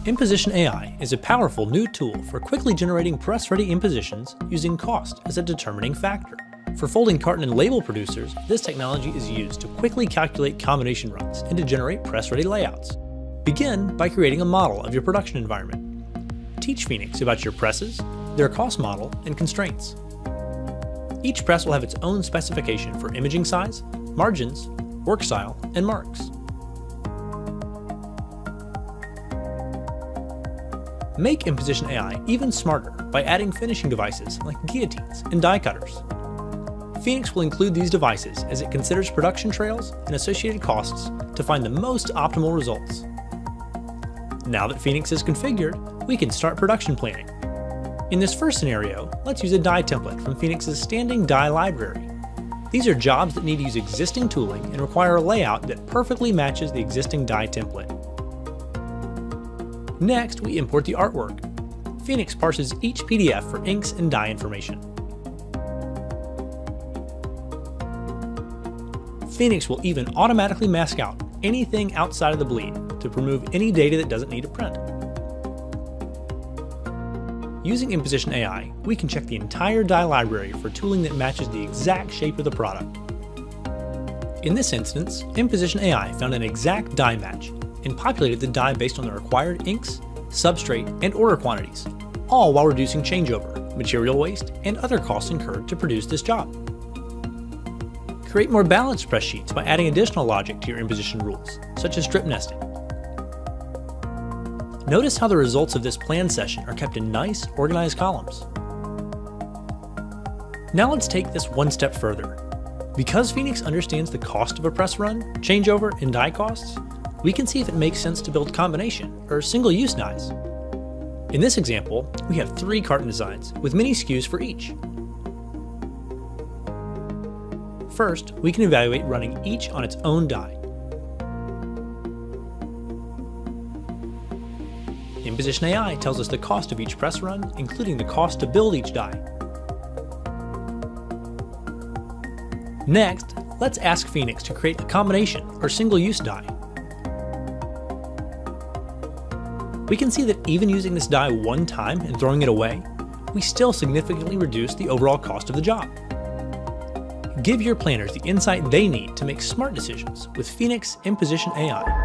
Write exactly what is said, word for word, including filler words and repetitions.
Imposition A I is a powerful new tool for quickly generating press-ready impositions using cost as a determining factor. For folding carton and label producers, this technology is used to quickly calculate combination runs and to generate press-ready layouts. Begin by creating a model of your production environment. Teach Phoenix about your presses, their cost model, and constraints. Each press will have its own specification for imaging size, margins, work style, and marks. Make Imposition A I even smarter by adding finishing devices like guillotines and die cutters. Phoenix will include these devices as it considers production trails and associated costs to find the most optimal results. Now that Phoenix is configured, we can start production planning. In this first scenario, let's use a die template from Phoenix's standing die library. These are jobs that need to use existing tooling and require a layout that perfectly matches the existing die template. Next, we import the artwork. Phoenix parses each P D F for inks and die information. Phoenix will even automatically mask out anything outside of the bleed to remove any data that doesn't need a print. Using Imposition A I, we can check the entire die library for tooling that matches the exact shape of the product. In this instance, Imposition A I found an exact die match and populated the die based on the required inks, substrate, and order quantities, all while reducing changeover, material waste, and other costs incurred to produce this job. Create more balanced press sheets by adding additional logic to your imposition rules, such as strip nesting. Notice how the results of this plan session are kept in nice, organized columns. Now let's take this one step further. Because Phoenix understands the cost of a press run, changeover, and die costs, we can see if it makes sense to build combination or single-use dies. In this example, we have three carton designs with many S K Us for each. First, we can evaluate running each on its own die. Imposition A I tells us the cost of each press run, including the cost to build each die. Next, let's ask Phoenix to create a combination or single-use die. We can see that even using this die one time and throwing it away, we still significantly reduce the overall cost of the job. Give your planners the insight they need to make smart decisions with Phoenix Imposition A I.